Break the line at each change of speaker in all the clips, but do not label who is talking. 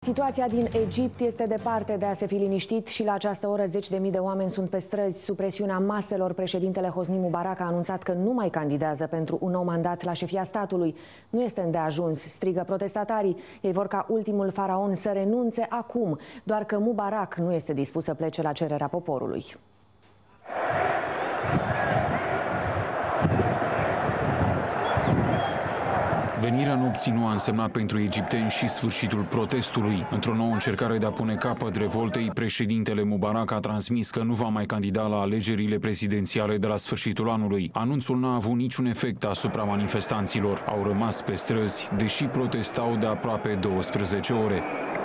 Situația din Egipt este departe de a se fi liniștit și la această oră 10.000 de oameni sunt pe străzi sub presiunea maselor. Președintele Hosni Mubarak a anunțat că nu mai candidează pentru un nou mandat la șefia statului. Nu este îndeajuns, strigă protestatarii. Ei vor ca ultimul faraon să renunțe acum, doar că Mubarak nu este dispus să plece la cererea poporului.
Venirea nopții nu a însemnat pentru egipteni și sfârșitul protestului. Într-o nouă încercare de a pune capăt revoltei, președintele Mubarak a transmis că nu va mai candida la alegerile prezidențiale de la sfârșitul anului. Anunțul n-a avut niciun efect asupra manifestanților. Au rămas pe străzi, deși protestau de aproape 12 ore.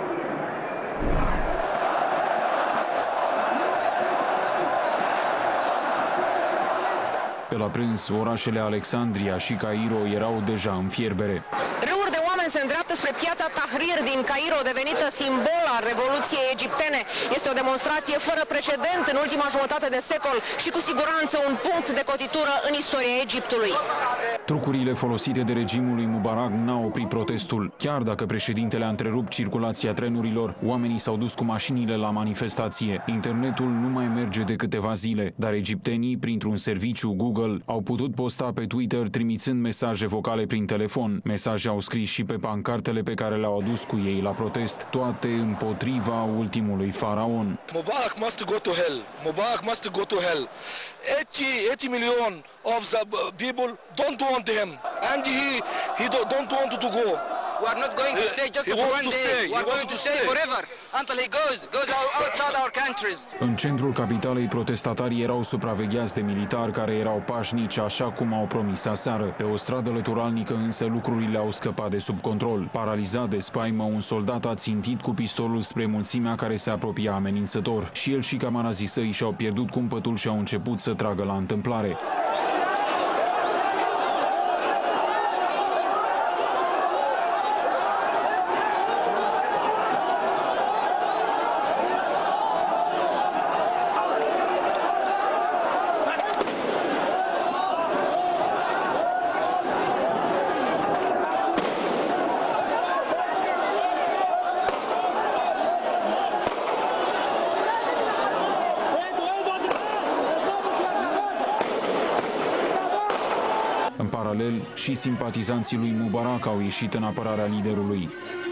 Pe la prânz, orașele Alexandria și Cairo erau deja în fierbere.
Râuri de oameni se îndreaptă spre piața Tahrir din Cairo, devenită simbol al Revoluției egiptene. Este o demonstrație fără precedent în ultima jumătate de secol și cu siguranță un punct de cotitură în istoria Egiptului.
Trucurile folosite de regimul lui Mubarak n-au oprit protestul. Chiar dacă președintele a întrerupt circulația trenurilor, oamenii s-au dus cu mașinile la manifestație. Internetul nu mai merge de câteva zile, dar egiptenii, printr-un serviciu Google, au putut posta pe Twitter trimițând mesaje vocale prin telefon. Mesaje au scris și pe pancartele pe care le-au adus cu ei la protest, toate împotriva ultimului faraon.
Mubarak must go to hell. Mubarak must go to hell. 80 million of the people don't want him, and he don't want to go.
We are not going to stay just for one day. We are going to stay forever until he goes outside our countries.
În centrul capitalei, protestatarii erau supravegheați de militari care erau pașnici, așa cum au promis aseară. Pe o stradă lăturalnică însă lucrurile au scăpat de sub control. Paralizat de spaimă, un soldat a țintit cu pistolul spre mulțimea care se apropia amenințător. Și el și camarazii săi și-au pierdut cumpătul și au început să tragă la întâmplare. În paralel, și simpatizanții lui Mubarak au ieșit în apărarea liderului.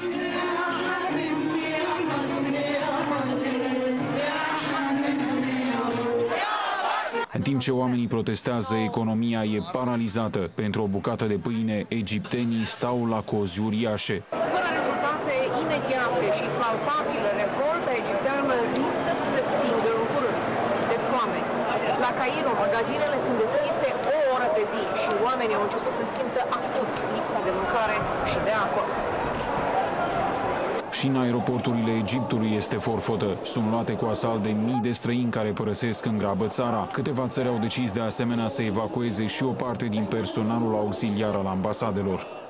În timp ce oamenii protestează, economia e paralizată. Pentru o bucată de pâine, egiptenii stau la cozi uriașe.
Fără rezultate imediate și palpabile, revolta egipteană riscă să se stingă în curând de foame. La Cairo, magazinele sunt deschise o oră pe zi și oamenii au început să simtă acut lipsa de mâncare și de apă.
Și în aeroporturile Egiptului este forfotă. Sunt luate cu asalt de mii de străini care părăsesc în grabă țara. Câteva țări au decis de asemenea să evacueze și o parte din personalul auxiliar al ambasadelor.